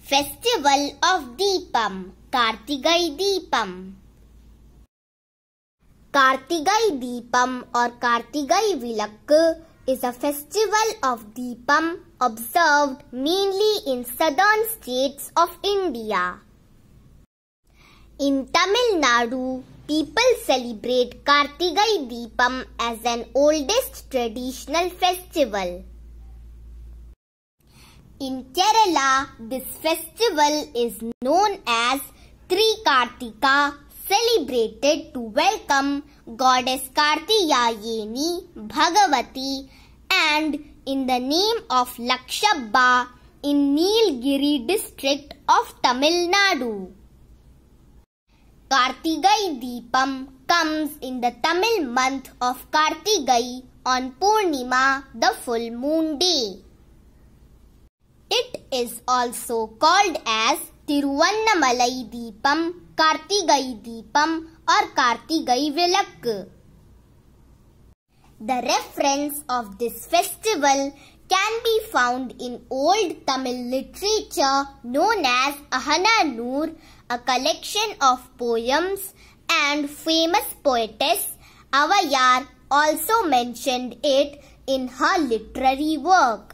Festival of Deepam, Kartigai Deepam. Kartigai Deepam or Kartigai Vilakku is a festival of Deepam observed mainly in southern states of India. In Tamil Nadu, people celebrate Kartigai Deepam as an oldest traditional festival. In Kerala, this festival is known as Trikartika, celebrated to welcome goddess Kartiyayeni, Bhagavati, and in the name of Lakshabba in Nilgiri district of Tamil Nadu. Kartigai Deepam comes in the Tamil month of Kartigai on Purnima, the full moon day. It is also called as Tiruvannamalai Deepam, Kartigai Deepam or Kartigai Vilakku. The reference of this festival can be found in old Tamil literature known as Ahananur, a collection of poems, and famous poetess Avayar also mentioned it in her literary work.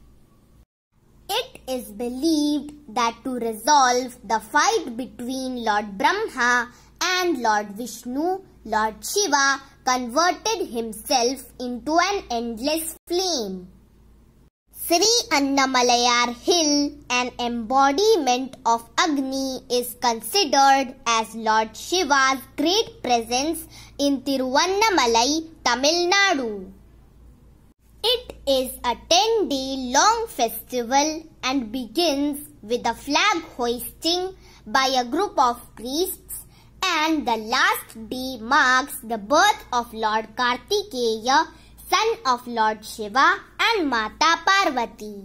It is believed that to resolve the fight between Lord Brahma and Lord Vishnu, Lord Shiva converted himself into an endless flame. Sri Annamalayar hill, an embodiment of Agni, is considered as Lord Shiva's great presence in Tiruvannamalai, Tamil Nadu. It is a 10-day long festival and begins with a flag hoisting by a group of priests, and the last day marks the birth of Lord Kartikeya, son of Lord Shiva and Mata Parvati.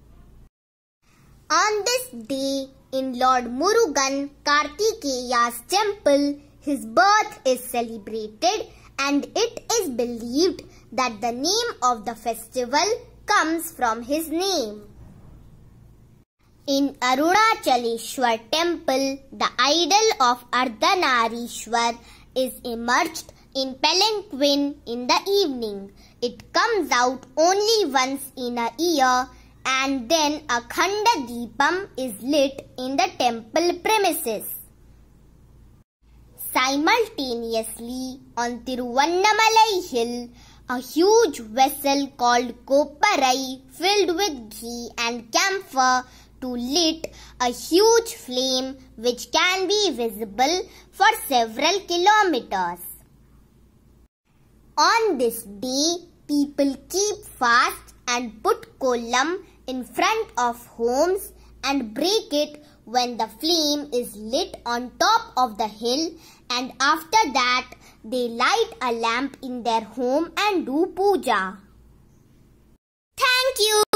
On this day, in Lord Murugan Kartikeya's temple, his birth is celebrated, and it is believed that the name of the festival comes from his name. In Arunachaleshwar temple, the idol of Ardhanarishwar is immersed in palanquin in the evening. It comes out only once in a year, and then a Khanda Deepam is lit in the temple premises. Simultaneously, on Tiruvannamalai hill, a huge vessel called Kopparai filled with ghee and camphor to lit a huge flame which can be visible for several kilometers. On this day, people keep fast and put kolam in front of homes and break it when the flame is lit on top of the hill, and after that they light a lamp in their home and do puja. Thank you.